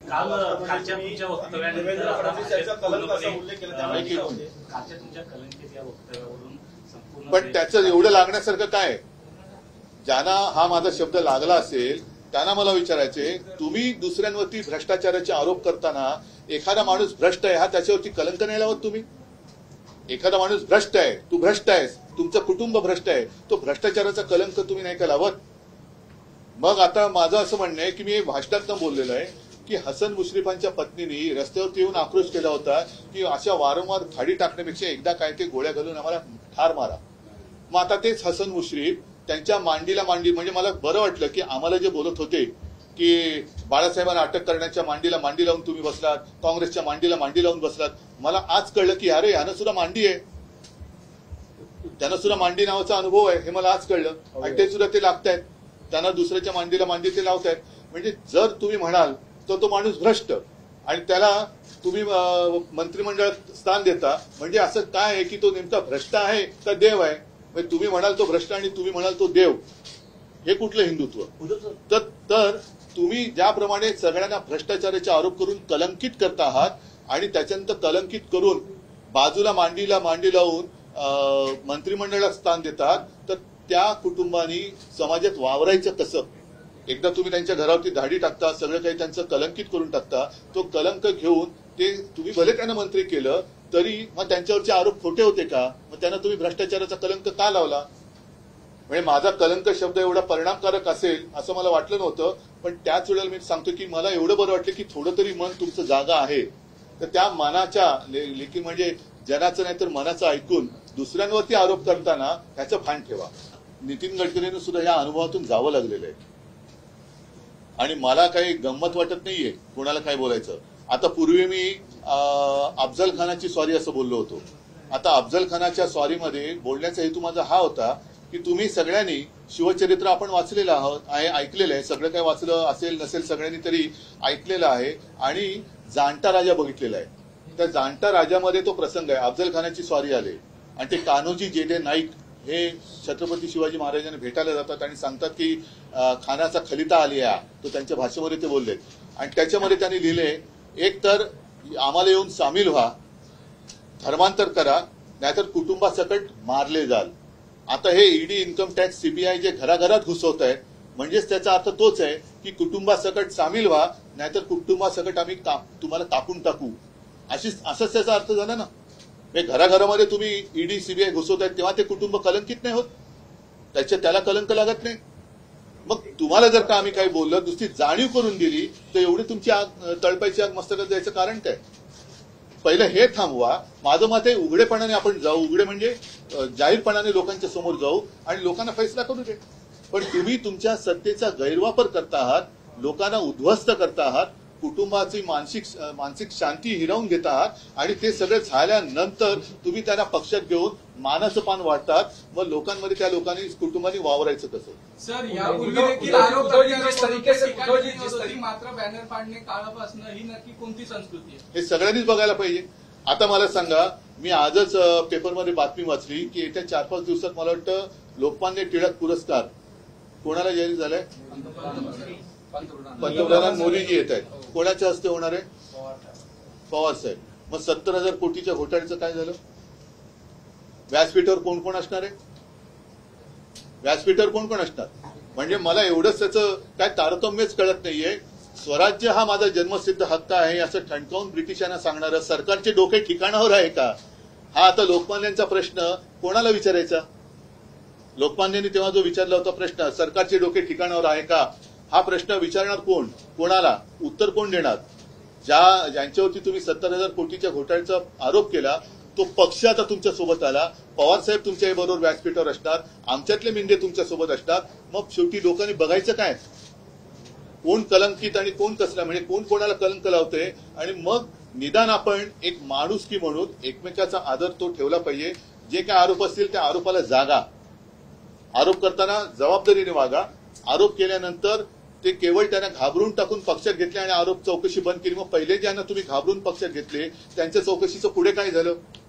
काल कालच्या तुमच्या वक्तव्यानंतर पण त्याचं एवढं लागण्यासारखं काय? ज्यांना हा माझा शब्द लागला असेल त्यांना मला विचारायचे, तुम्ही दुसऱ्यांवरती भ्रष्टाचाराचे आरोप करताना एखादा माणूस भ्रष्ट आहे हा त्याच्यावरती कलंक नाही लावत तुम्ही? एखादा माणूस भ्रष्ट आहे, तू भ्रष्ट आहेस, तुमचं कुटुंब भ्रष्ट आहे, तो भ्रष्टाचाराचा कलंक तुम्ही नाही का लावत? मग आता माझं असं म्हणणं आहे की मी भाषणात बोललेलं आहे की हसन मुश्रीफांच्या पत्नीने रस्त्यावरती येऊन आक्रोश केला होता की अशा वारंवार खाडी टाकण्यापेक्षा एकदा काय ते गोळ्या घालून आम्हाला ठार मारा. मग आता तेच हसन मुश्रीफ त्यांच्या मांडीला मांडी, म्हणजे मला बरं वाटलं की आम्हाला जे बोलत होते की बाळासाहेबांना अटक करण्याच्या मांडीला मांडी लावून तुम्ही बसलात, काँग्रेसच्या मांडीला मांडी लावून बसलात, मला आज कळलं की अरे यानं सुद्धा मांडी आहे, त्यांना सुद्धा मांडी नावाचा अनुभव आहे हे मला आज कळलं. आणि ते सुद्धा ते लागतायत, त्यांना दुसऱ्याच्या मांडीला मांडी ते लावतायत. म्हणजे जर तुम्ही म्हणाल तर तो माणूस भ्रष्ट आणि त्याला तुम्ही मंत्रिमंडळात स्थान देता, म्हणजे असं काय आहे की तो नेमका भ्रष्ट आहे का देव आहे? म्हणजे तुम्ही म्हणाल तो भ्रष्ट आणि तुम्ही म्हणाल तो देव, हे कुठलं हिंदुत्व? तर तुम्ही ज्याप्रमाणे सगळ्यांना भ्रष्टाचाराचे आरोप करून कलंकित करता आहात आणि त्याच्यानंतर कलंकित करून बाजूला मांडीला मांडी लावून मंत्रिमंडळात स्थान देतात, तर त्या कुटुंबानी समाजात वावरायचं कसं? एकदा तुम्ही त्यांच्या घरावरती धाडी टाकता, सगळं काही त्यांचं कलंकित करून टाकता, तो कलंक घेऊन ते तुम्ही भले त्यांना मंत्री केलं तरी मग त्यांच्यावरचे आरोप खोटे होते का? मग त्यांना तुम्ही भ्रष्टाचाराचा कलंक का लावला? म्हणजे माझा कलंक शब्द एवढा परिणामकारक असेल असं मला वाटलं नव्हतं, पण त्याच वेळेला मी सांगतो की मला एवढं बरं वाटलं की थोडं तरी मन तुमचं जागा आहे, तर त्या मनाच्या लेखी म्हणजे जनाचं नाही तर मनाचं ऐकून दुसऱ्यांवरती आरोप करताना त्याचं भान ठेवा. नितीन गडकरींना सुद्धा या अनुभवातून जावं लागलेलं आहे आणि मला काही गंमत वाटत नाहीये कोणाला काय बोलायचं. आता पूर्वी मी अफजल खानाची सॉरी असं बोललो होतो, आता अफजल खानाच्या सॉरीमध्ये बोलण्याचा हेतू माझा हा होता की तुम्ही सगळ्यांनी शिवचरित्र आपण वाचलेलं आहे, ऐकलेलं आहे, सगळं काय वाचलं असेल नसेल सगळ्यांनी तरी ऐकलेलं आहे आणि जाणता राजा बघितलेला आहे. त्या जाणता राजामध्ये तो प्रसंग आहे, अफजल खानाची स्वारी आले आणि ते कान्होजी जेडे नाईक हे छत्रपती शिवाजी महाराजांना भेटायला जातात आणि सांगतात की खानाचा खलिता आलिया, तो त्यांच्या भाषेमध्ये ते बोलले आणि त्याच्यामध्ये त्यांनी लिहिले, एक तर आम्हाला येऊन सामील व्हा, धर्मांतर करा, नाहीतर कुटुंबासकट मारले जाल. आता हे ईडी, इन्कम टॅक्स, सीबीआय जे घराघरात घुसवत आहेत, म्हणजेच त्याचा अर्थ तोच आहे की कुटुंबासकट सामील व्हा, नाहीतर कुटुंबासकट आम्ही तुम्हाला कापून टाकू, असंच त्याचा अर्थ झाला ना. घराघरामध्ये तुम्ही ईडी सीबीआय घुसवत आहेत तेव्हा ते कुटुंब कलंकित नाही होत, त्याला कलंक लागत नाही. मग तुम्हाला जर का आम्ही काही बोललं, नुसती जाणीव करून दिली, तर एवढी तुमची आग तळपायची आग मस्तकात जायचं कारण काय? पहिलं हे थांबवा. माझं मत आहे उघडेपणाने आपण जाऊ, उघडे म्हणजे जाहीरपणाने लोकांच्या समोर जाऊ आणि लोकांना फैसला करू दे. पण तुम्ही तुमच्या सत्तेचा गैरवापर करता आहात, लोकांना उद्ध्वस्त करता आहात, कुटुंबाची मानसिक शांती हिरावून घेत आहात आणि ते सगळं झाल्यानंतर तुम्ही त्यांना पक्षात घेऊन मानाचं पान वाटतात. मग लोकांमध्ये त्या लोकांनी कुटुंबाने वावरायचं कसं? सर, यापूर्वी देखील आरोप मात्र बॅनर फाडणे, काळं असणं ही नक्की कोणती संस्कृती आहे हे सगळ्यांनीच बघायला पाहिजे. आता मला सांगा, मी आजच पेपरमध्ये बातमी वाचली की येत्या 4-5 दिवसात मला वाटतं लोकमान्य टिळक पुरस्कार कोणाला जाहीर झालाय? पंतप्रधान मोदीजी येत आहेत. कोणाच्या हस्ते होणार आहे? पवार साहेब. मग 70,000 कोटीच्या घोटाळ्याचं काय झालं? व्यासपीठावर कोण कोण असणार आहे? व्यासपीठावर कोण कोण असणार? म्हणजे मला एवढंच त्याचं काय तारतम्यच कळत नाहीये. स्वराज्य हा माझा जन्मसिद्ध हक्क आहे असं ठणकावून ब्रिटिशांना सांगणारं सरकारचे डोके ठिकाणावर आहे का? हा आता लोकमान्यांचा प्रश्न कोणाला विचारायचा? लोकमान्यांनी तेव्हा जो विचारला होता प्रश्न, सरकारचे डोके ठिकाणावर आहे का, हा प्रश्न विचारणार कोण? कोणाला उत्तर कोण देणार? ज्यांच्यावरती तुम्ही 70,000 कोटीच्या घोटाळ्याचा आरोप केला तो पक्ष आता तुमच्या सोबत आला, पवार साहेब तुमच्या बरोबर व्यासपीठावर असणार, आमच्यातले मिंदे तुमच्या सोबत असतात. मग शेवटी लोकांनी बघायचं काय? कोण कलंकित आणि कोण कसला, म्हणजे कोण कोणाला कलंक लावतंय. आणि मग निदान आपण एक माणुसकी म्हणून एकमेकाचा आदर तो ठेवला पाहिजे. जे काय आरोप असतील त्या आरोपाला जागा, आरोप करताना जबाबदारीने वागा. आरोप केल्यानंतर ते केवळ त्यांना घाबरून टाकून पक्षात घेतले आणि आरोप चौकशी बंद केली. मग पहिले ज्यांना तुम्ही घाबरून पक्षात घेतले त्यांच्या चौकशीचं पुढे काय झालं?